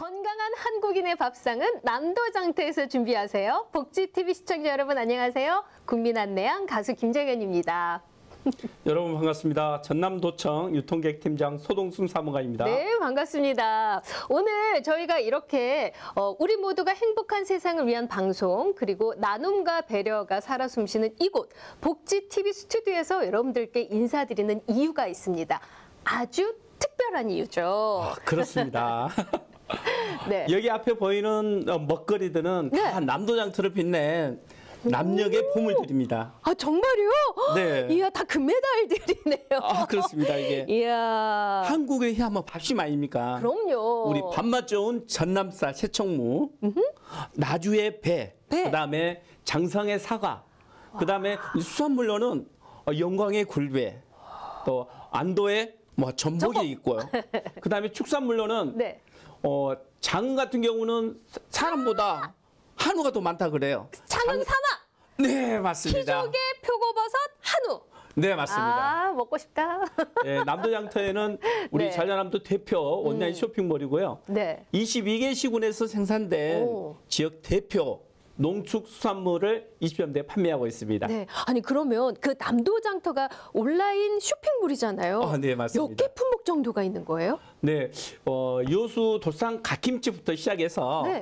건강한 한국인의 밥상은 남도장터에서 준비하세요. 복지TV 시청자 여러분 안녕하세요. 국민안내양 가수 김정현입니다. 여러분 반갑습니다. 전남도청 유통기획팀장 소동순 사무관입니다. 네, 반갑습니다. 오늘 저희가 이렇게 우리 모두가 행복한 세상을 위한 방송 그리고 나눔과 배려가 살아 숨쉬는 이곳 복지TV 스튜디오에서 여러분들께 인사드리는 이유가 있습니다. 아주 특별한 이유죠. 그렇습니다. 네. 여기 앞에 보이는 먹거리들은 네. 다 남도장터를 빛낸 남녘의 보물들입니다. 아, 정말요? 네. 이야, 다 금메달들이네요. 아, 그렇습니다. 이게 이야. 한국의 해하면 밥심 아닙니까? 그럼요. 우리 밥맛 좋은 전남쌀 새총무, 나주의 배, 그다음에 장성의 사과, 그다음에 수산물로는 영광의 굴배, 또 안도의 전복이 있고요. 그다음에 축산물로는 네. 장 같은 경우는 사람보다 한우가 더 많다 그래요. 장흥 삼아. 네, 맞습니다. 키조개, 표고버섯, 한우. 네, 맞습니다. 아, 먹고 싶다. 네, 남도장터에는 우리 네. 전라남도 대표 온라인 쇼핑몰이고요. 네. 22개 시군에서 생산된 오. 지역 대표 농축수산물을 20년대에 판매하고 있습니다. 네. 아니, 그러면 그 남도장터가 온라인 쇼핑몰이잖아요. 아, 네, 맞습니다. 몇 개 품목 정도가 있는 거예요? 네, 요수, 도산, 갓김치부터 시작해서 네.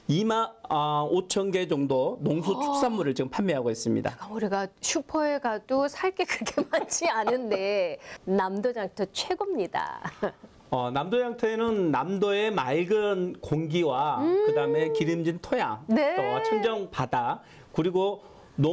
25,000개 정도 농수축산물을 지금 판매하고 있습니다. 우리가 슈퍼에 가도 살 게 그렇게 많지 않은데 남도장터 최고입니다. 남도장터에는 남도의 맑은 공기와 그다음에 기름진 토양, 네. 또 청정 바다, 그리고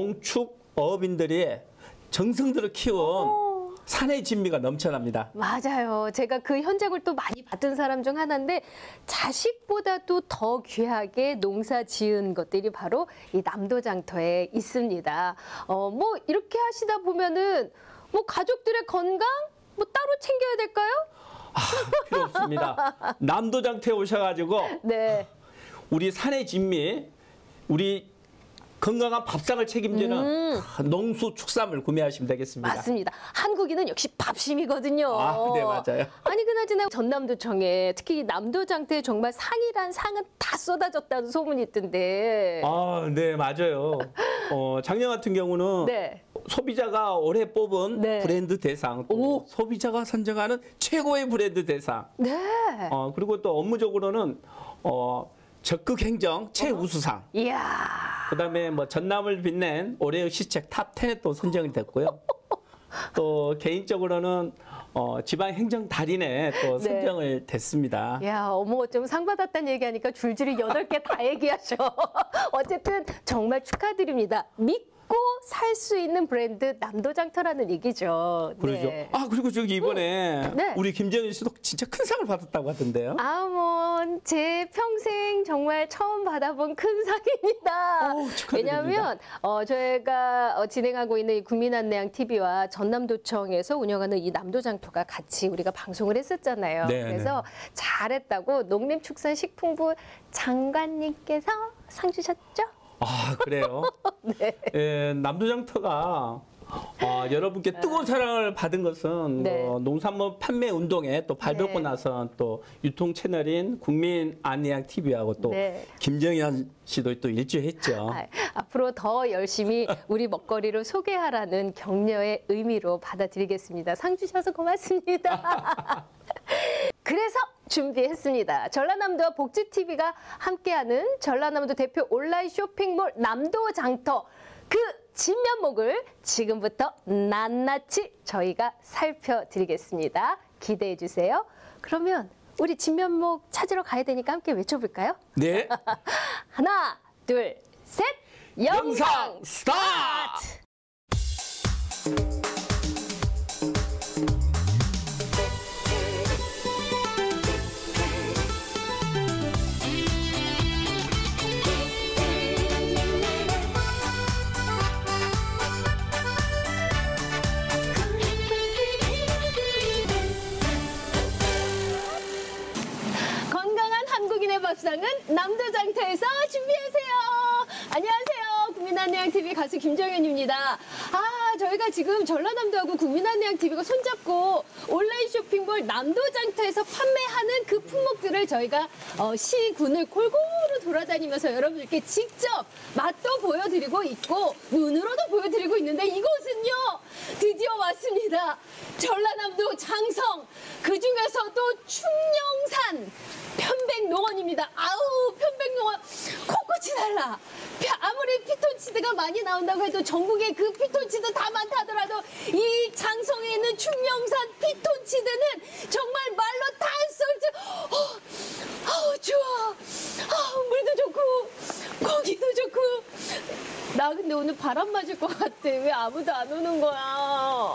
농축어업인들이 정성들을 키운 산의 진미가 넘쳐납니다. 맞아요. 제가 그 현장을 또 많이 봤던 사람 중 하나인데 자식보다도 더 귀하게 농사 지은 것들이 바로 이 남도장터에 있습니다. 뭐 이렇게 하시다 보면은 뭐 가족들의 건강 뭐 따로 챙겨야 될까요? 필요 없습니다. 남도장터에 오셔가지고 네. 우리 산의 진미, 우리 건강한 밥상을 책임지는 농수축산물 구매하시면 되겠습니다. 맞습니다. 한국인은 역시 밥심이거든요. 아, 네, 맞아요. 아니, 그나저나 전남도청에 특히 남도장터에 정말 상이란 상은 다 쏟아졌다는 소문이 있던데. 아, 네, 맞아요. 작년 같은 경우는 네. 소비자가 올해 뽑은 네. 브랜드 대상, 또 소비자가 선정하는 최고의 브랜드 대상. 네. 그리고 또 업무적으로는 적극 행정 최우수상. 이야. 그다음에 전남을 빛낸 올해의 시책 탑 10에 또 선정이 됐고요. 또 개인적으로는 지방 행정 달인에 또 선정을 됐습니다. 야, 어머, 좀 상 받았다는 얘기하니까 줄줄이 8개 다 얘기하셔. 어쨌든 정말 축하드립니다. 믿고 살 수 있는 브랜드 남도장터라는 얘기죠. 그러죠. 네. 아, 그리고 저기 이번에 네. 우리 김정일 씨도 진짜 큰 상을 받았다고 하던데요. 뭐, 제 평생 정말 처음 받아본 큰 상입니다. 축하드립니다. 왜냐하면 저희가 진행하고 있는 이 국민안내양 TV와 전남도청에서 운영하는 이 남도장터가 같이 우리가 방송을 했었잖아요. 네, 그래서 잘했다고 농림축산식품부 장관님께서 상 주셨죠? 아, 그래요? 네. 예, 남도장터가 여러분께 뜨거운 사랑을 받은 것은 네. 농산물 판매 운동에 또 발벗고 네. 나선 또 유통 채널인 국민안내양 TV하고 또 네. 김정현 씨도 또 일조했죠. 앞으로 더 열심히 우리 먹거리를 소개하라는 격려의 의미로 받아들이겠습니다. 상 주셔서 고맙습니다. 그래서 준비했습니다. 전라남도와 복지TV가 함께하는 전라남도 대표 온라인 쇼핑몰 남도장터 그 진면목을 지금부터 낱낱이 저희가 살펴드리겠습니다. 기대해 주세요. 그러면 우리 진면목 찾으러 가야 되니까 함께 외쳐볼까요? 네. 하나, 둘, 셋! 영상 스타트! 건강한 한국인의 밥상은 남도장터에서 준비하세요. 안녕하세요. 국민안내양TV 가수 김정현입니다. 저희가 지금 전라남도하고 국민안내양TV가 손잡고 온라인 쇼핑몰 남도장터에서 판매하는 그 품목들을 저희가 시군을 골고루 돌아다니면서 여러분들께 직접 맛도 보여드리고 있고 눈으로도 보여드리고 있는데 이곳은요 드디어 왔습니다. 전라남도 장성, 그중에서도 충령산 편백농원입니다. 아우, 편백농원 코끝이 달라. 아무리 피톤치드가 많이 나온다고 해도 전국에 그 피톤치드 다 많다 하더라도 이 장성에 있는 충령산 피톤치드는 정말 말로 다 쏠지. 좋아. 물도 좋고 고기도 좋고. 나 근데 오늘 바람 맞을 것 같아. 왜 아무도 안 오는 거야?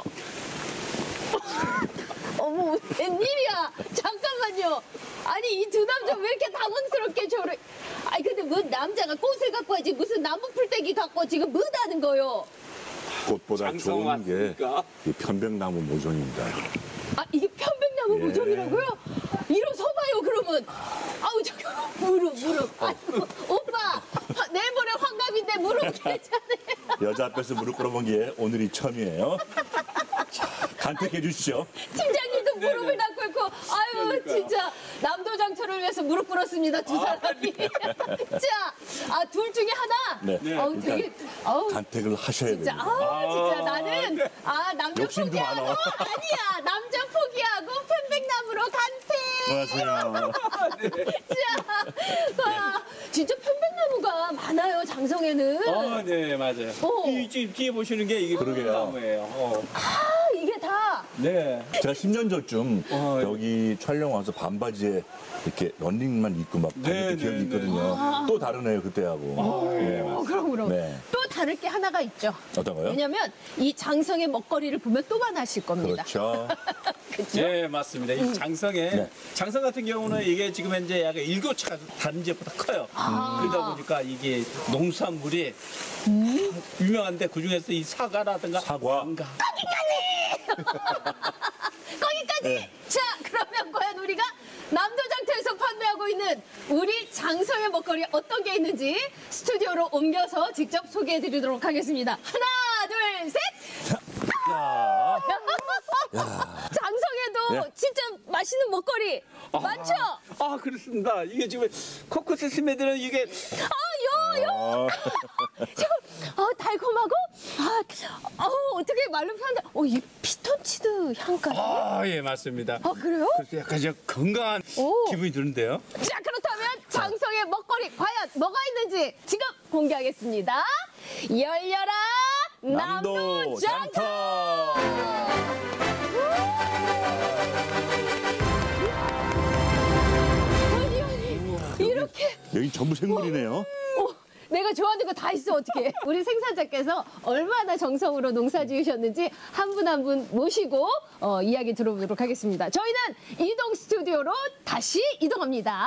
어머, 웬일이야? 잠깐만요. 아니, 이 두 남자 왜 이렇게 당황스럽게 저를. 아니, 근데 뭐 남자가 꽃을 갖고 와야지 무슨 나무 풀떼기 갖고 지금 뭐 하는 거요? 꽃보다 장성 좋은 게 왔으니까. 이 편백나무 모종입니다. 이게 편백나무 예. 모종이라고요? 일어서봐요, 그러면. 아우, 저기, 무릎. 아이고, 오빠, 내일모레 환갑인데 무릎 괜찮아요? 여자 앞에서 무릎 꿇어본 게 오늘이 처음이에요. 자, 간택해 주시죠. 팀장님도 네네. 무릎을 다 꿇고, 아유, 그러니까요. 진짜, 남도장터를 위해서 무릎 꿇었습니다, 두 사람이. 자, 둘 중에 하나. 네. 아우, 일단 되게, 아우. 간택을 하셔야 진짜, 됩니다. 진짜 나는, 남자 욕심도 포기하고, 많아. 아니야, 남자 포기하고 편백나무로 간택. 안녕하세요. 자, 진짜 편백나무가 많아요, 장성에는. 네, 맞아요. 이 지금 뒤에 보시는 게 이게 그러게요. 나무예요. 이게 다. 네. 제가 10년 전쯤 예. 여기 촬영 와서 반바지에 이렇게 런닝만 입고 막 네, 다녔던 네, 기억이 네. 있거든요. 또 다르네요, 그때하고. 네. 그럼. 네. 또 다를 게 하나가 있죠. 어떤 거요? 왜냐면 이 장성의 먹거리를 보면 또 반하실 겁니다. 그렇죠. 그렇죠? 네, 맞습니다. 이 장성에 네. 장성 같은 경우는 이게 지금 현재 약간 7차가 다른 지역보다 커요. 그러다 보니까 이게 농산물이 유명한데 그 중에서 이 사과라든가 사과. 망가. 거기까지. 네. 자, 그러면 과연 우리가 남도장터에서 판매하고 있는 우리 장성의 먹거리 어떤 게 있는지 스튜디오로 옮겨서 직접 소개해드리도록 하겠습니다. 하나, 둘, 셋. 장성에도 네. 진짜 맛있는 먹거리 많죠? 그렇습니다. 이게 지금 코코스 스매드는 이게 달콤하고, 어떻게 말로 표현한다. 이 피톤치드 향까지. 예, 맞습니다. 그래요? 그래서 약간 좀 건강한 오. 기분이 드는데요. 자, 그렇다면 장성의 먹거리 과연 뭐가 있는지 지금 공개하겠습니다. 열려라 남도장터. 아니, 이렇게 여기 전부 생물이네요. 내가 좋아하는 거 다 있어, 어떻게. 우리 생산자께서 얼마나 정성으로 농사 지으셨는지 한 분 한 분 모시고 이야기 들어보도록 하겠습니다. 저희는 이동 스튜디오로 다시 이동합니다.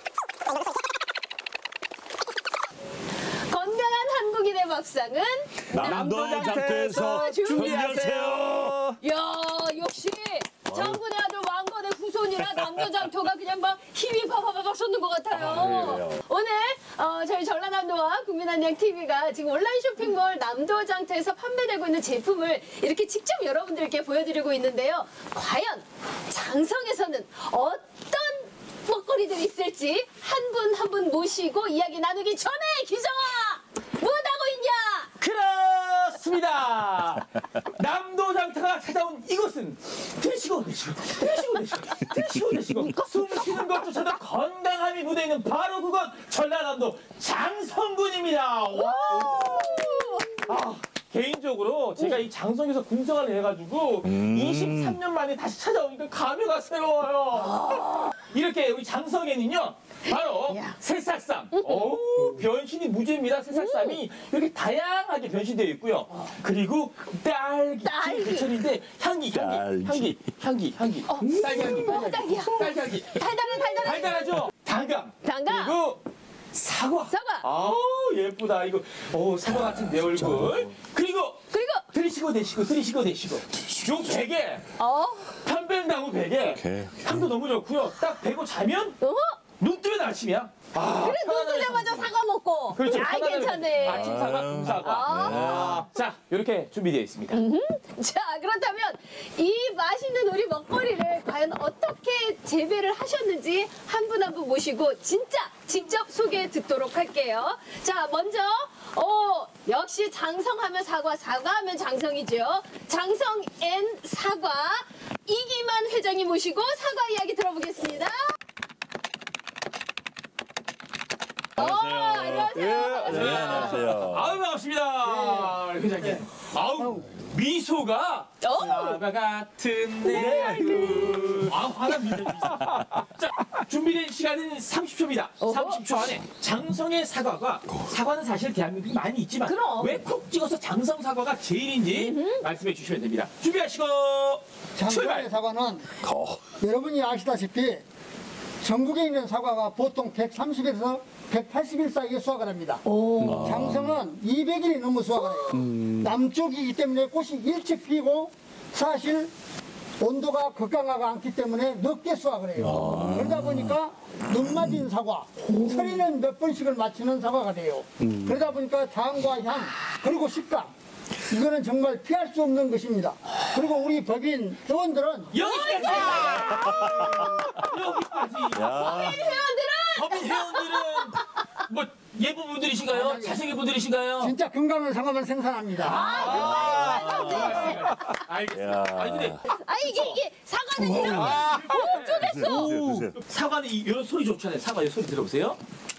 건강한 한국인의 밥상은 남도장터에서 준비하세요. 야, 역시 장군의 아들 왕건의 후손이라 남도장터가 그냥 막 힘이 파파파박 솟는 것 같아요. 그래요. 오늘 저희 전라남도와 국민안내양TV가 지금 온라인 쇼핑몰 남도장터에서 판매되고 있는 제품을 이렇게 직접 여러분들께 보여드리고 있는데요. 과연 장성에서는 어떤 먹거리들이 있을지 한 분 한 분 모시고 이야기 나누기 전에 기정아! 뭐하고 있냐? 그렇습니다. 남도장터가 찾아온 이곳은 드시고 숨 쉬는 것조차도 건강함이 묻어있는 바로 그곳 전라남도 장성군입니다. 개인적으로 제가 이 장성에서 군생활을 해가지고 23년 만에 다시 찾아오니까 감회가 새로워요. 이렇게 우리 장성에는요 바로 야. 새싹쌈. 변신이 무죄입니다. 새싹쌈이 이렇게 다양하게 변신되어 있고요. 그리고 딸기. 제철인데 향기. 딸기 향기. 딸기야. 딸기 향기. 달달해. 달달하죠? 당감. 그리고 사과. 예쁘다. 이거 사과 같은 내 얼굴. 그리고 드시고 요 베개. 편백나무 베개. 오케이. 향도 너무 좋고요. 딱 베고 자면 눈 뜨면 아침이야. 아, 그래 눈 뜨자마자 사과 먹고. 그렇죠. 야 편안하게 괜찮네. 아침 사과, 금사과. 자, 이렇게 준비되어 있습니다. 자 그렇다면 이 맛있는 우리 먹거리를 과연 어떻게 재배를 하셨는지 한 분 한 분 모시고 진짜 직접 소개 듣도록 할게요. 자 먼저 역시 장성하면 사과, 사과하면 장성이죠. 장성 앤 사과 이기만 회장님 모시고 사과 이야기 들어보겠습니다. 안녕하세요. 네, 안녕하세요. 아유, 반갑습니다. 회장님. 아우, 미소가 사과 같은 내 얼굴. 아우, 화납니다. 미소. 자, 준비된 시간은 30초입니다. 30초 안에 장성의 사과가, 사과는 사실 대한민국에 많이 있지만 그럼. 왜 콕 찍어서 장성 사과가 제일인지 말씀해 주시면 됩니다. 준비하시고 장성의 출발! 사과는 여러분이 아시다시피 전국에 있는 사과가 보통 130에서 180일 사이에 수확을 합니다. 장성은 200일이 넘어 수확을 해요. 남쪽이기 때문에 꽃이 일찍 피고 사실 온도가 극강하지 않기 때문에 늦게 수확을 해요. 그러다 보니까 눈 맞은 사과, 서리는 몇 번씩을 맞추는 사과가 돼요. 그러다 보니까 향과 향, 그리고 식감, 이거는 정말 피할 수 없는 것입니다. 그리고 우리 법인 회원들은 여기까지! 여기까지! 야, 법인 회원들은 뭐 예쁜 분들이신가요? 잘생긴 분들이신가요? 진짜 건강한 사과만 생산합니다. 알겠습니다. 야. 아니 근데 이게 사과는 이렇게 쪼갰어. 드세요. 사과는 이런 소리 좋잖아요. 사과 이 소리 들어보세요.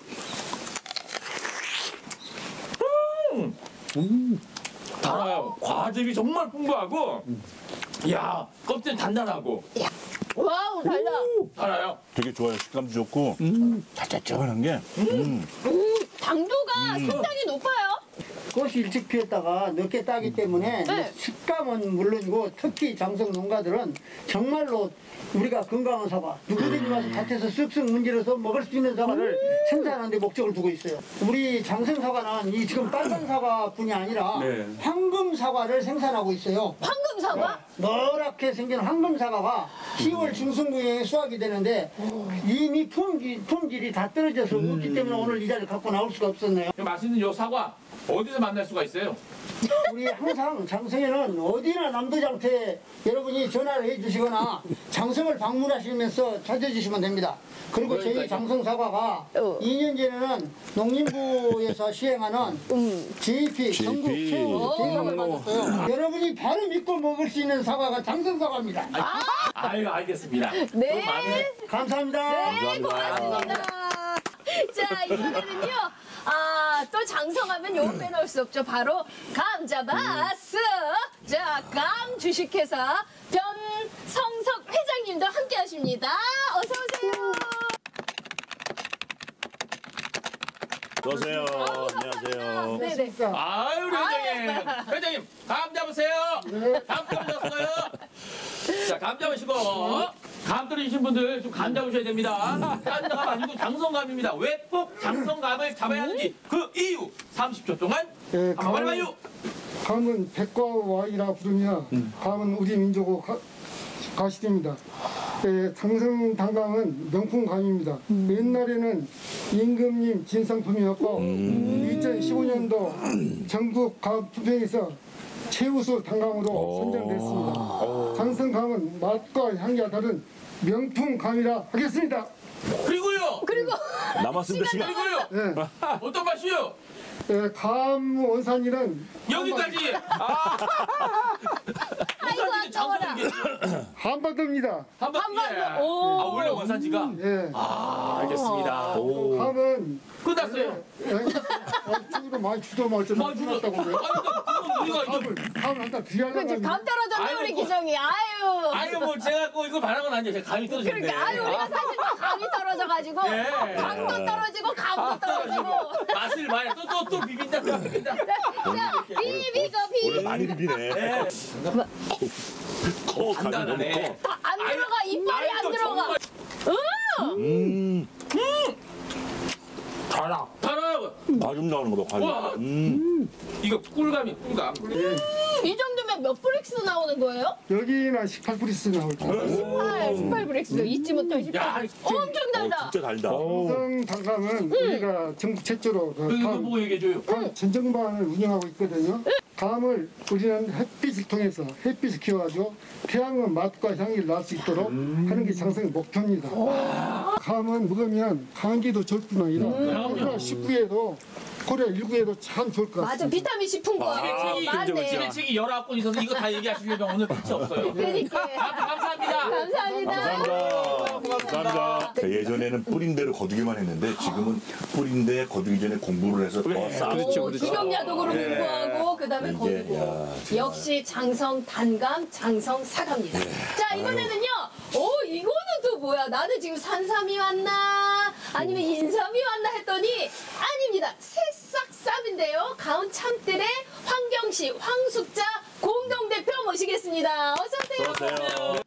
달아요. 과즙이 정말 풍부하고, 이야 껍질 단단하고, 와우 달다. 달아요. 되게 좋아요. 식감도 좋고 짭짭짭한 게. 당도가 상당히 높아요. 꽃이 일찍 피었다가 늦게 따기 때문에 네. 식감은 물론이고 특히 장성 농가들은 정말로 우리가 건강한 사과 누구든지 와서 밭에서 쓱쓱 문질러서 먹을 수 있는 사과를 생산하는 데 목적을 두고 있어요. 우리 장성 사과는 이 지금 빨간 사과뿐이 아니라 네. 황금 사과를 생산하고 있어요. 황금 사과? 노랗게 생긴 황금 사과가 10월 중순부에 수확이 되는데 이미 품질이 다 떨어져서 없기 때문에 오늘 이 자리를 갖고 나올 수가 없었네요. 맛있는 요 사과 어디서 만날 수가 있어요? 우리 항상 장성에는 어디나 남도장터에 여러분이 전화를 해주시거나 장성을 방문하시면서 찾아주시면 됩니다. 그리고 저희 그러니까요. 장성 사과가 2년 전에는 농림부에서 시행하는 GP 전국 최우 대상을 받았어요. 여러분이 바로 믿고 먹을 수 있는 사과가 장성 사과입니다. 아유 알겠습니다. 네. 감사합니다. 네, 고맙습니다. 자, 이번에는요. 또 장성하면 요거 빼놓을 수 없죠. 바로 감자바스. 자, 감 주식회사 변성석 회장님도 함께 하십니다. 어서 오세요. 어서오세요. 안녕하세요. 네네. 아유 우리 회장님. 회장님 감 잡으세요. 감 잡으셨어요? 자, 감 잡으시고 감 떨어지신 분들 좀 감 잡으셔야 됩니다. 딴 감 아니고 장성감입니다. 왜 꼭 장성감을 잡아야 하는지 그 이유 30초 동안 예, 한번 말해봐요. 감은 백과 와이라 부르며 감은 우리 민족의 가시됩니다. 장성 단감은 명품 감입니다. 옛날에는 임금님 진상품이었고 2015년도 전국 감 투표에서 최우수 단감으로 선정됐습니다. 장성 감은 맛과 향기가 다른 명품 감이라 하겠습니다. 그리고요. 그리고 남았습니다 시간. 그리고요. 예, 어떤 맛이요? 감 원산이는 여기까지. 아이고 아까워라. 한바다입니다. 한번 한번 오. 아 원래 원산지가. 예, 아 알겠습니다. 감은 끝났어요. 주도 많이 주도 말좀 많이 주도. 끝났다고요. 우리가 이거 감을 한다 귀하게 그치, 감 떨어졌네 우리 아이고. 기정이. 아유. 아유 뭐 제가 꼭 이거 바란 건 아니에요. 제가 감이 떨어졌는데. 그러니까 아유 우리가 사실 또 감이 떨어져가지고 예. 감도 떨어지고 감도 떨어지고. 맛을 많이 또 비빈다 또 비빈다. 자 비비고 오늘 비. 많이 비비네. 네. 커 감이 너무 간단하네. 커. 안 들어가 이빨이 안 들어가. 달아. 달아요. 과즙 나오는 거 봐. 우와. 과즙. 이거 꿀감이 꿀감. 이 정도면 그러면 몇 브릭스 나오는 거예요? 여기는 18브리스 나오죠. 18 브릭스. 잊지 못할 18 브릭스. 엄청 달다. 진짜 달다. 정성 단감은 우리가 전국 최초로 그 이거 감 보고 얘기해줘요. 전정반을 운영하고 있거든요. 감을 우리는 햇빛을 통해서 햇빛을 키워가지고 태양의 맛과 향기를 날 수 있도록 하는 게 장성의 목표입니다. 감은 먹으면 감기도 좋을 뿐 아니라 코로나 19에도 코로나 19에도 참 좋을 것 맞아, 같습니다. 비타민 C 풍부하고 맞네. 집에 책이 19권 있어서 이거 다 얘기하시려면 오늘 끝이 없어요. 그러니까. 아무튼 감사합니다. 감사합니다. 감사합니다. 예전에는 뿌린 대로 거두기만 했는데 지금은 뿌린 데 거두기 전에 공부를 해서 더 쌓고. 주경야독으로 공부하고 그다음에 이게, 거두고. 야, 진짜. 역시 장성 단감, 장성 사과입니다. 자, 이번에는요. 이거는 또 뭐야? 나는 지금 산삼이 왔나? 아니면 인삼이 왔나 했더니 아닙니다. 새싹쌈인데요. 가온 참뜰의 황경씨, 황숙자 공동대표 모시겠습니다. 어서 오세요. 어서오세요.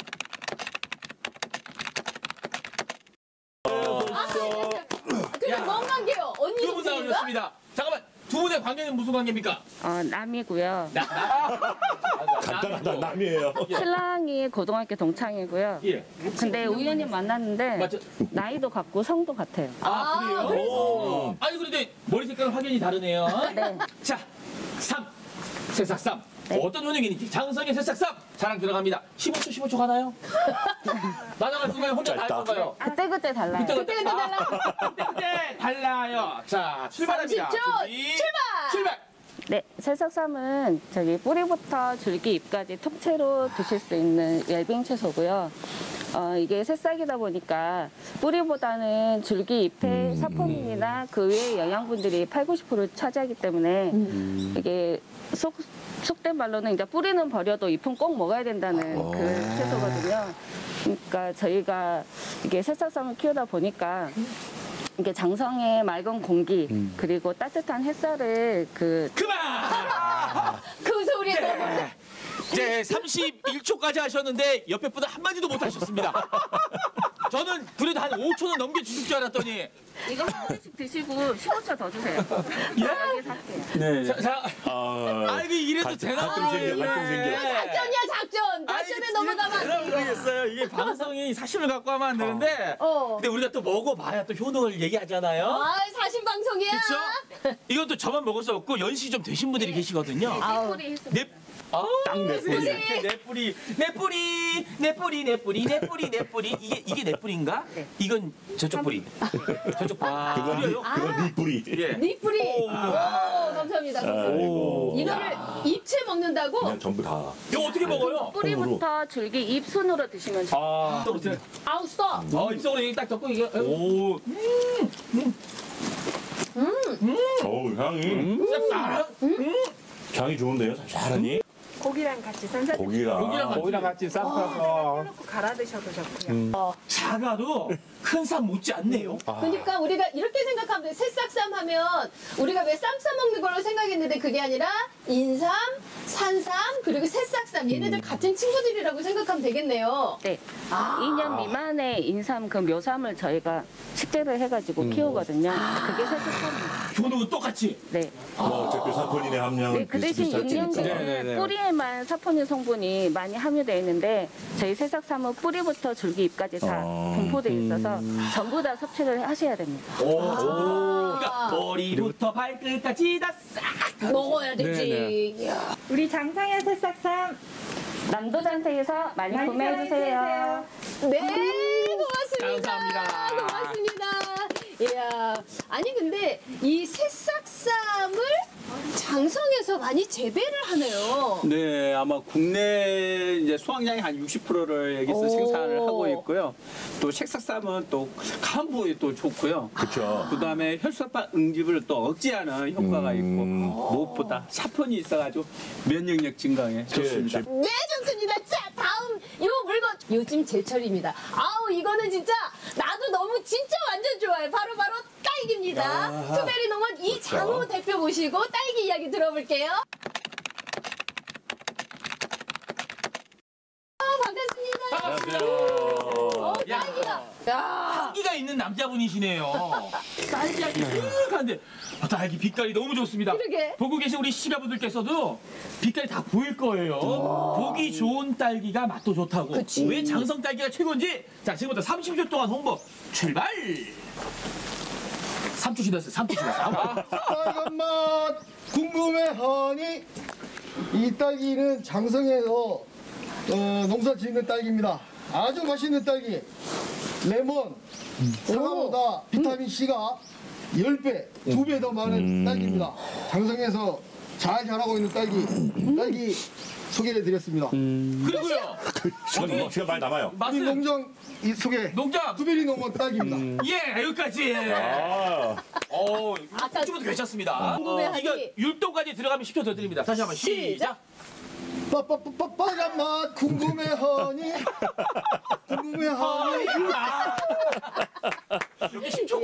근데 뭔 관계요? 언니 두 분 동생인가? 나오셨습니다. 잠깐만, 두 분의 관계는 무슨 관계입니까? 남이고요. 간단하다. 남이에요. 신랑이 고등학교 동창이고요. 예. 근데 우연히 만났는데 맞죠? 나이도 같고 성도 같아요. 아, 그래요? 아니, 그런데 머리 색깔은 확연히 다르네요. 네. 자, 새싹쌈. 어떤 효능인지 장성의 새싹쌈 자랑 들어갑니다. 15초 가나요? 나나갈 순간 혼자 다 할 건가요? 그때그때 달라요. 그때 달라. 그때 달라요. 자, 출발합니다. 30초 준비, 출발! 네, 새싹쌈은 뿌리부터 줄기 잎까지 통째로 드실 수 있는 웰빙 채소고요. 이게 새싹이다 보니까 뿌리보다는 줄기 잎의 사포닌이나 그 외의 영양분들이 80~90% 차지하기 때문에 이게 속된 말로는 이제 뿌리는 버려도 잎은 꼭 먹어야 된다는 그 채소거든요. 그러니까 저희가 이게 새싹쌈을 키우다 보니까 이게 장성의 맑은 공기 그리고 따뜻한 햇살을 그만! 그 소리에 너무 이제 31초까지 하셨는데 옆에 분은 한마디도 못 하셨습니다. 저는 그래도 한 5초는 넘겨주실 줄 알았더니 이거 한 개씩 드시고 15초 더 주세요. 여기 살게요. 네. 자, 이거 이래도 되나? 갈등 생겨, 갈등 생겨. 작전이야 작전. 작전에 넘어가면 안 돼. 모르겠어요. 이게 방송이 사심을 갖고 하면 안 되는데 어. 근데 우리가 또 먹어봐야 또 효능을 얘기하잖아요. 아, 사신 방송이야. 그렇죠? 이것도 저만 먹을 수 없고 연식이 좀 되신 분들이 계시거든요. 뿌리 있으면 내 딱내 뿌리. 내 뿌리 이게 내 뿌리인가? 네. 이건 저쪽 뿌리. 저쪽 뿌리. 그건 네 뿌리. 예. 니 뿌리. 오, 감사합니다. 아이고. 이거를 입체 먹는다고? 그냥 전부 다. 이거 어떻게 먹어요? 뿌리부터 줄기 잎 순으로 드시면 좋아요. 아우 써. 입속으로 이렇게 딱 넣고 이게 오. 어우, 향이. 향이 좋은데요? 삽살하니? 고기랑 같이 쌈싸 고기랑. 같이 쌈싸서 넣고 갈아 드셔도 좋고요. 작아도 큰 쌈 못지 않네요. 그러니까 우리가 이렇게 생각하면 돼. 새싹쌈 하면 우리가 왜 쌈 싸먹는 걸로 생각했는데 그게 아니라 인삼, 산삼, 그리고 새싹쌈 얘네들 같은 친구들이라고 생각하면 되겠네요. 네. 2년 미만의 인삼 그 묘삼을 저희가 식재를 해가지고 키우거든요. 그게 새싹쌈입니다. 효능은 똑같이. 네. 뭐 어차피 사포닌의 함량은 네, 그 대신 비슷비슷하니까. 육년기는 뿌리에만 사포닌 성분이 많이 함유되어 있는데 저희 새싹삼은 뿌리부터 줄기 잎까지 다 분포되어 있어서 전부 다 섭취를 하셔야 됩니다. 그러니까 머리부터 발끝까지 다 싹. 먹어야 되지. 이야. 우리 장성의 새싹쌈 남도장터에서 많이 구매해주세요. 네, 고맙습니다. 감사합니다. 고맙습니다. 이야, 아니 근데 이 새싹쌈을 장성에서 많이 재배를 하네요. 네, 아마 국내 이제 수확량의 한 60%를 여기서 오. 생산을 하고 있고요. 또 색삭쌈은 또 간부에 또 좋고요. 그쵸. 그다음에 혈소판 응집을 또 억제하는 효과가 있고 무엇보다 사폰이 있어가지고 면역력 증강에 좋습니다. 네, 좋습니다. 자, 다음 요 물건 요즘 제철입니다. 아우, 이거는 진짜 나도 너무 진짜 완전 좋아요. 바로 딸기입니다. 투베리 농원 이장호 대표 모시고 딸기 이야기 들어볼게요. 반갑습니다. 반갑습니다. 딸기가. 야, 향기가 있는 남자분이시네요. 딸기 향기 슥한데 딸기 빛깔이 너무 좋습니다. 그러게. 보고 계신 우리 시청자분들께서도 빛깔이 다 보일 거예요. 보기 좋은 딸기가 맛도 좋다고. 그치. 왜 장성 딸기가 최고인지 자 지금부터 30초 동안 홍보 출발. 3초 지났어요. 3초 지났어요. 빨간 맛 궁금해하니 이 딸기는 장성에서 농사 짓는 딸기입니다. 아주 맛있는 딸기. 레몬 사과보다 비타민 C가 10배, 2배 더 많은 딸기입니다. 장성에서 잘 자라고 있는 딸기 소개해 드렸습니다. 그리고요. 시간 많이 남아요. 우리 맛은 농장 이 소개 농장. 두베리 농원 딸기입니다. 예, 여기까지. 아까 지금부터 괜찮습니다. 궁금해하니. 이거 율동까지 들어가면 10초 더 드립니다. 다시 한번 시작. 빨간 맛 궁금해하니 궁금해하니 이게 10초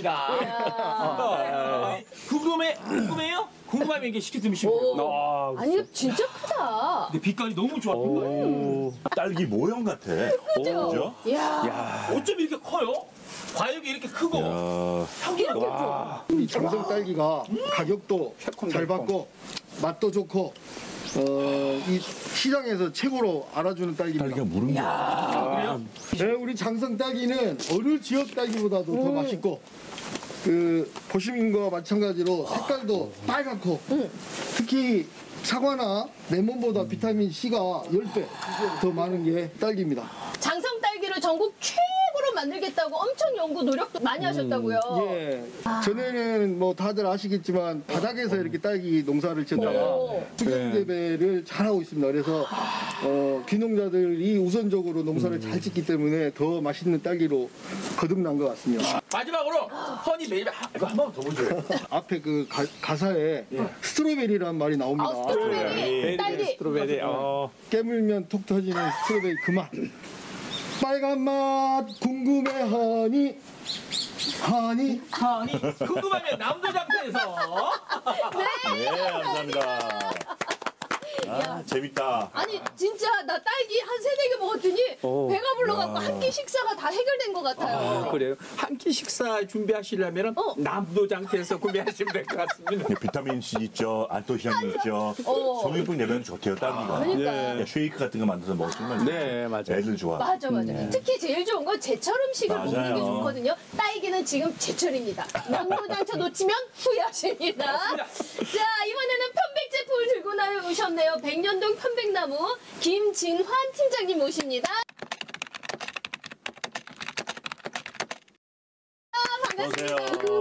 물량입니다. 궁금해요? 궁금하면 이게 시켜드리면 10초. 아니 진짜 크다. 근데 빛깔이 너무 좋아. 딸기 모형 같아. 그죠? 야. 어쩜 이렇게 커요? 과육이 이렇게 크고 향기가 이렇게 좀. 이 장성 딸기가 가격도 잘 받고 맛도 좋고 이 시장에서 최고로 알아주는 딸기입니다. 딸기가 무른 거야. 네, 우리 장성 딸기는 어느 지역 딸기보다도 더 맛있고 보시는 거 마찬가지로 색깔도 빨갛고 특히 사과나 레몬보다 비타민 C가 10배 더 많은 게 딸기입니다. 장성 딸기를 전국 최고로 만들겠다고 엄청 연구 노력도 많이 하셨다고요. 예. 전에는 뭐 다들 아시겠지만 바닥에서 이렇게 딸기 농사를 짓다가 오. 수경 재배를 잘하고 있습니다. 그래서 귀농자들이 우선적으로 농사를 잘 짓기 때문에 더 맛있는 딸기로 거듭난 것 같습니다. 마지막으로 허니 메이비 이거 한 번 더 보죠. 앞에 그 가사에 스트로베리라는 말이 나옵니다. 스트로베리, 딸기. 스트로베리. 깨물면 톡 터지는 스트로베리 그 맛. 빨간 맛 궁금해하니 하니 궁금하면 남도장터에서 네, 감사합니다. 재밌다. 아니 진짜 나 딸기 한 3-4개 먹었더니 배가 불러갖고 한 끼 식사가 다 해결된 것 같아요. 그래요. 한 끼 식사 준비하시려면 남도장터에서 구매하시면 될 것 같습니다. 비타민 C 있죠, 안토시아닌 있죠. 성유분 내면 좋대요, 딸기가. 그러니까. 네, 쉐이크 같은 거 만들어서 먹으면 네, 맞아요. 애들 좋아. 맞아. 특히 제일 좋은 건 제철 음식을 먹는 게 맞아요. 좋거든요. 딸기는 지금 제철입니다. 남도장터 놓치면 후회하십니다. 자, 이번에는 편백 제품을 들고 나오셨네요. 백년동 편백나무 김진환 팀장님 모십니다. 반갑습니다.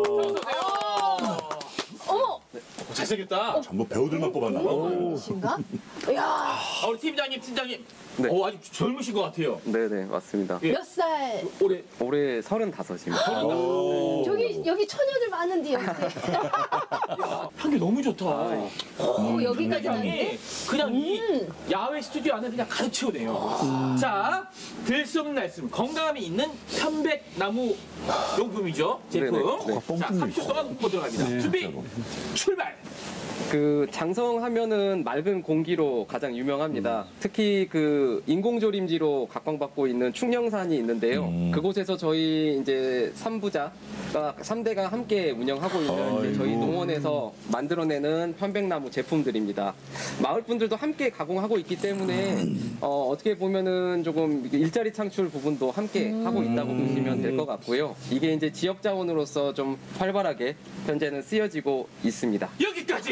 어머, 잘생겼다. 전부 배우들만 뽑았나 봐. 신가? 이야, 우리 팀장님. 네. 아주 젊으신 것 같아요. 네네 맞습니다. 예. 몇 살? 올해 올해 35입니다. 여기 처녀들 많은데 여기. 향기 너무 좋다. 여기까지 나는데? 향이 그냥 이 야외 스튜디오 안에 그냥 가득 채우네요. 자, 들숨 날숨 건강함이 있는 편백나무 용품이죠. 제품. 네네. 네. 자, 30초 동안 보도록 합니다. 준비, 출발. 그 장성하면은 맑은 공기로 가장 유명합니다. 특히 그 인공조림지로 각광받고 있는 충령산이 있는데요. 그곳에서 저희 이제 3대가 함께 운영하고 있는 이제 저희 농원에서 만들어내는 편백나무 제품들입니다. 마을 분들도 함께 가공하고 있기 때문에 어떻게 보면은 조금 일자리 창출 부분도 함께 하고 있다고 보시면 될 것 같고요. 이게 이제 지역 자원으로서 좀 활발하게 현재는 쓰여지고 있습니다. 여기까지.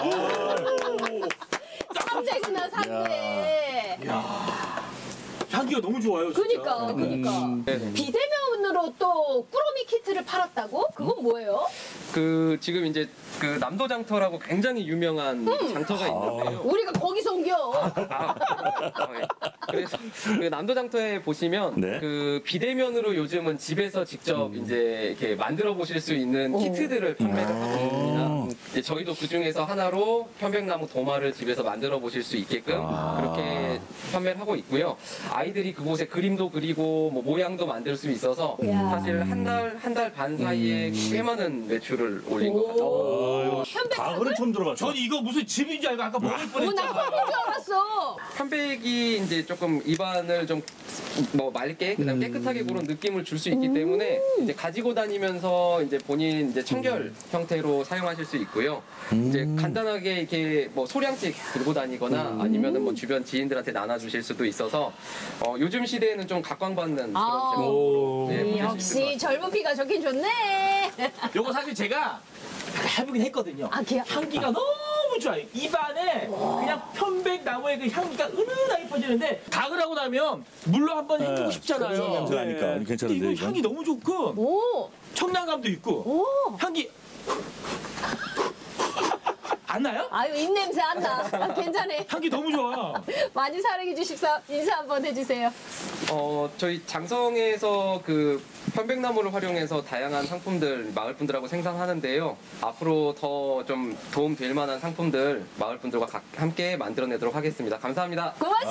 3대구나, 3대. 향기가 너무 좋아요. 진짜. 그니까. 네네. 비대면으로 또 꾸러미 키트를 팔았다고? 그건 뭐예요? 그 지금 이제 그 남도장터라고 굉장히 유명한 장터가 있는데요. 우리가 거기서 옮겨. 그래서 그 남도장터에 보시면 네. 그 비대면으로 요즘은 집에서 직접 이제 이렇게 만들어 보실 수 있는 키트들을 판매를 하고 있습니다. 이제 저희도 그 중에서 하나로 편백나무 도마를 집에서 만들어 보실 수 있게끔 그렇게 판매를 하고 있고요. 아이들이 그곳에 그림도 그리고 뭐 모양도 만들 수 있어서 이야. 사실 한 달 반 사이에 꽤 많은 매출을 향수를 올린 것 같아요. 가글은 처음 들어봤죠. 전 이거 무슨 즙인 줄 알고 아까 먹을 나 뻔했잖아요. 화분 줄 알았어. 편백이 이제 조금 입안을 좀 뭐 맑게 그다음 깨끗하게 그런 느낌을 줄 수 있기 때문에 이제 가지고 다니면서 이제 본인 이제 청결 형태로 사용하실 수 있고요. 이제 간단하게 이렇게 뭐 소량씩 들고 다니거나 아니면은 뭐 주변 지인들한테 나눠주실 수도 있어서 요즘 시대에는 좀 각광받는 그런 제목으로 네, 보실 수 있을 것 역시 같아요. 젊은 피가 좋긴 좋네. 요거 사실 제가 해보긴 했거든요. 아, 향기가 너무 좋아요. 입안에 그냥 편백 나무의 그 향기가 은은하게 퍼지는데 가글하고 나면 물로 한번 헹구고 싶잖아요. 그런 냄새 나니까 근데 괜찮은데 이거 이건. 향이 너무 좋고 오. 청량감도 있고 오. 향기 안 나요? 아유 입냄새 안 나. 아, 괜찮네. 향기 너무 좋아. 많이 사랑해 주십사. 인사 한번 해주세요. 저희 장성에서 그 편백나무를 활용해서 다양한 상품들 마을 분들하고 생산하는데요. 앞으로 더 좀 도움 될 만한 상품들 마을 분들과 함께 만들어내도록 하겠습니다. 감사합니다.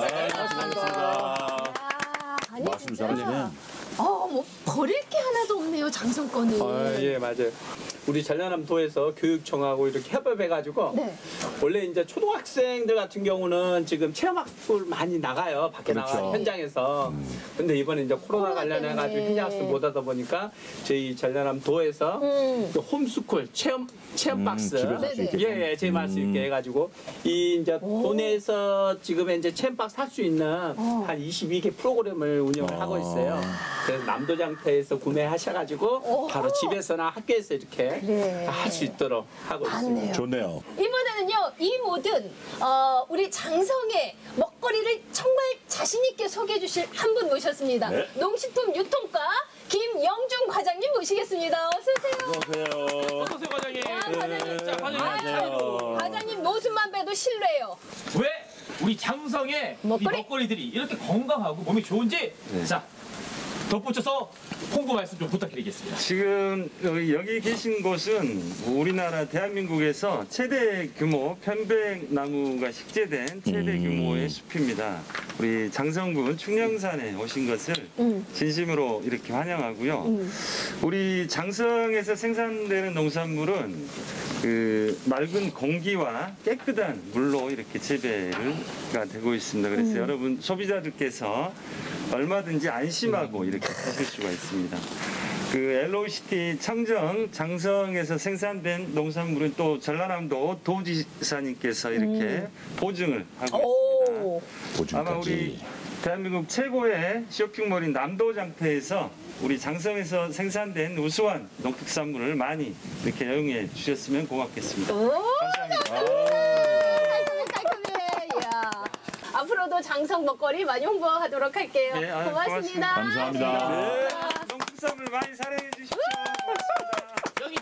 고맙습니다. 아니 말씀 진짜. 잘하시네. 뭐 버릴 게 하나도 없네요 장성권이. 예, 맞아요. 우리 전라남도에서 교육청하고 이렇게 협업해가지고 네. 원래 이제 초등학생들 같은 경우는 지금 체험학습을 많이 나가요. 밖에 그렇죠. 나가 현장에서. 근데 이번에 이제 코로나 코로나 관련해가지고 때문에. 현장학습 못 하다 보니까 저희 전라남도에서 그 홈스쿨 체험 박스 집에서 할 수 있게. 예, 제 말 수 있게 해가지고 이 이제 도내에서 지금 이제 체험 박스 할 수 있는 한 22개 프로그램을 운영을 하고 있어요. 그래서 남도장터에서 구매하셔가지고 바로 집에서나 학교에서 이렇게 그래. 할 수 있도록 하고 있습니다. 좋네요. 이번에는요 이 모든 우리 장성의 먹거리를 정말 자신 있게 소개해 주실 한 분 모셨습니다. 네. 농식품 유통과 김영중 과장님 모시겠습니다. 어서 오세요. 안녕하세요. 어서오세요 과장님. 과장님. 자, 과장님. 안녕하세요. 과장님 모습만 봬도 신뢰요. 왜 우리 장성의 먹거리? 이 먹거리들이 이렇게 건강하고 몸이 좋은지 자 덧붙여서 홍보 말씀 좀 부탁드리겠습니다. 지금 여기 계신 곳은 우리나라 대한민국에서 최대 규모 편백나무가 식재된 최대 규모의 숲입니다. 우리 장성군 충령산에 오신 것을 진심으로 이렇게 환영하고요. 우리 장성에서 생산되는 농산물은 그 맑은 공기와 깨끗한 물로 이렇게 재배가 되고 있습니다. 그래서 여러분 소비자들께서 얼마든지 안심하고 이렇게 하실 수가 있습니다. 그 LOCT 청정 장성에서 생산된 농산물은 또 전라남도 도지사님께서 이렇게 보증을 하고 있습니다. 아마 우리 대한민국 최고의 쇼핑몰인 남도장터에서 우리 장성에서 생산된 우수한 농특산물을 많이 이렇게 애용해 주셨으면 고맙겠습니다. 감사합니다. 깔끔해. 이야. 앞으로도 장성 먹거리 많이 홍보하도록 할게요. 네, 아유, 고맙습니다. 감사합니다. 네, 농특산물 많이 사랑해 주십시오. 고맙습니다. 여기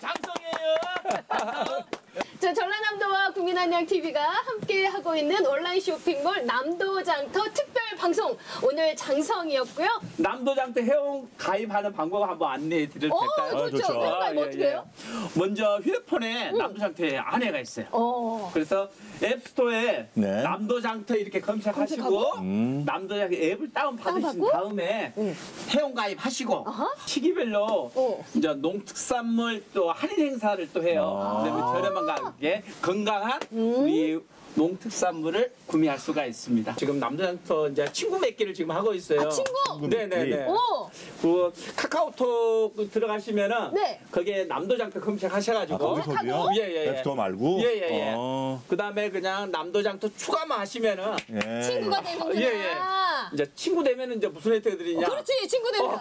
장성이에요. 자, 전라남도와 국민안녕TV가 함께 하고 있는 온라인 쇼핑몰 남도장터 특별 방송. 오늘 장성이었고요. 남도장터 회원 가입하는 방법 한번 안내해 드려도 될까요? 좋죠. 좋죠. 회원 가입 어떻게 해요? 먼저 휴대폰에 남도장터에 안내가 있어요. 그래서 앱스토어에 네. 남도장터 이렇게 검색하시고 남도장터 앱을 다운받으신 다운받고? 다음에 회원가입하시고 시기별로 이제 농특산물 또 할인 행사를 또 해요. 그다음에 저렴한 가격에 건강한 우리 농특산물을 구매할 수가 있습니다. 지금 남도장터 이제 친구 맺기를 지금 하고 있어요. 아, 친구? 네네네. 오. 그 카카오톡 들어가시면은 네. 거기에 남도장터 검색하셔가지고 거기서도요? 예예예. 앱스토어 말고? 예예예. 어. 그다음에 그냥 남도장터 추가만 하시면은 예. 친구가 되는구나. 예예. 이제 친구 되면은 이제 무슨 혜택들이냐? 그렇지, 친구 되면.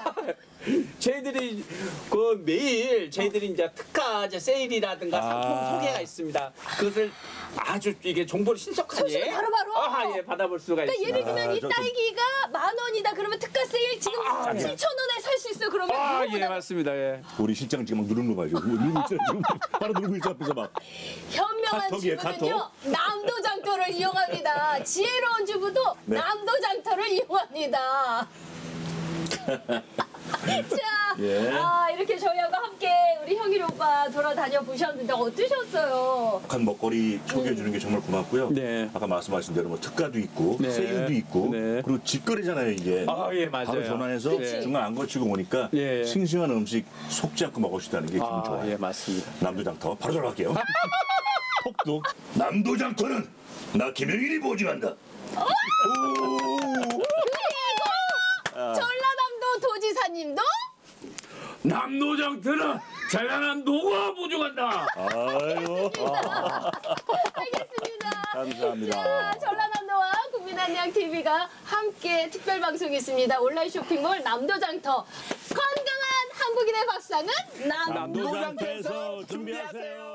저희들이 그 매일 저희들이 이제 특가 이제 세일이라든가 상품 아. 소개가 있습니다. 그것을 아주 이게 정보를 신속하게 소식을 바로바로? 예, 받아볼 수가 그러니까 있습니다. 예를 들면 이 딸기가 10,000원이다 그러면 특가 세일 지금 7,000원에 살 수 있어요. 그러면 예 맞습니다. 예. 우리 실장 지금 막 누르는 거 봐요. 누르고 있어요. 지금. 바로 누르고 있어 앞에서 막. 현명한 카톡이에요, 주부는요 남도장터를 이용합니다. 지혜로운 주부도 네. 남도장터를 이용합니다. 자, 예. 이렇게 저희하고 함께 우리 형일 오빠 돌아다녀 보셨는데 어떠셨어요? 북한 먹거리 소개해 주는 게 정말 고맙고요. 네. 아까 말씀하신 대로 뭐 특가도 있고 네. 세일도 있고 네. 그리고 직거래잖아요 이게. 예, 맞아요. 바로 전화해서 그치. 중간 안 거치고 오니까 예. 싱싱한 음식 속지 않고 먹을 수 있다는 게 기분 좋아요. 예, 맞습니다. 남도장터 바로 전화할게요. 톡톡. 남도장터는 나 김영일이 보증한다. 전라남도 도지사님도 남노장터는 잘난한 노가 보증한다. 아유. 알겠습니다. 감사합니다. 자, 전라남도와 국민안녕 TV가 함께 특별 방송했습니다. 온라인 쇼핑몰 남도장터. 건강한 한국인의 밥상은 남도장터에서 준비하세요.